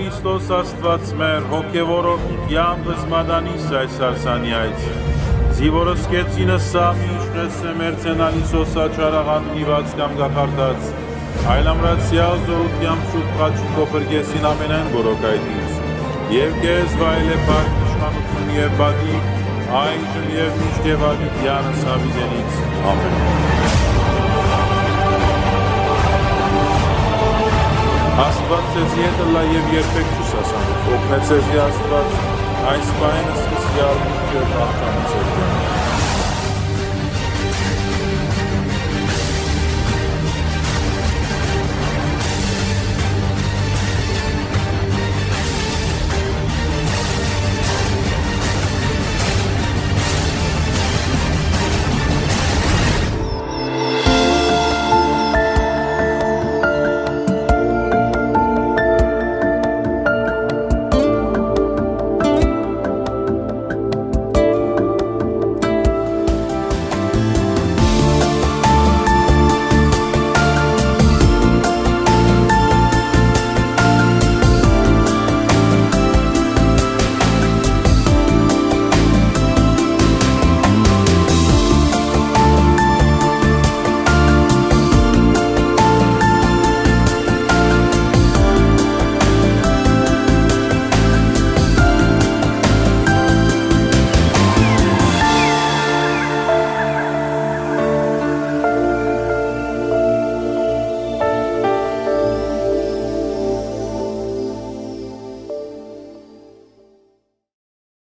Քրիստոս Աստված մեր, հոգևորորդ յամբս մադանիսա այս արսանի այց, զիվորսկեցինը սամի իշխես է մերցենալի սոսա չարաղաննիված կամ գախարտած, այլամրացյալ զորությամ շուտ խաչի կոպրգեսին ամենայն բորոկայդից, և կեզ վայլ է պարկ իշխանություն և բադիկ, այժմ և միշտ և ադիկ յանս հավիդենից, ամեն։ Աստված ձեզ ետըլա և երբեք չուսասանուք, օգնեց ձեզի Աստված, այս պահեն սկսյալ և աղթանից էր։